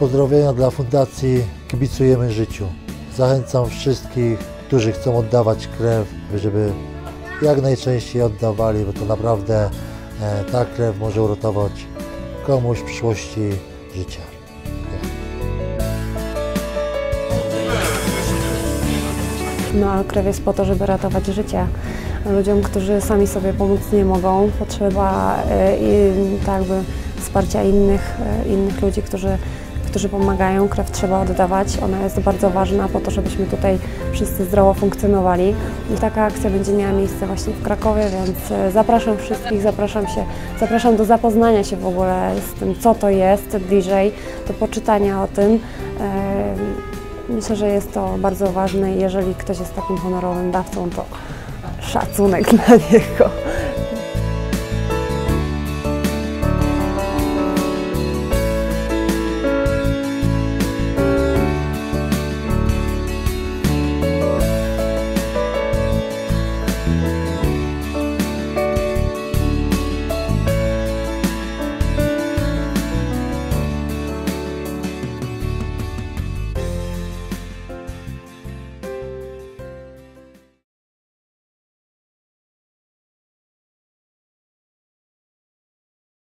Pozdrowienia dla Fundacji Kibicujemy Życiu. Zachęcam wszystkich, którzy chcą oddawać krew, żeby jak najczęściej oddawali, bo to naprawdę ta krew może uratować komuś w przyszłości życia. No, a krew jest po to, żeby ratować życie ludziom, którzy sami sobie pomóc nie mogą. Potrzeba tak jakby wsparcia innych ludzi, którzy pomagają. Krew trzeba oddawać. Ona jest bardzo ważna po to, żebyśmy tutaj wszyscy zdrowo funkcjonowali. I taka akcja będzie miała miejsce właśnie w Krakowie, więc zapraszam wszystkich, zapraszam do zapoznania się w ogóle z tym, co to jest bliżej, do poczytania o tym. Myślę, że jest to bardzo ważne i jeżeli ktoś jest takim honorowym dawcą, to szacunek dla niego.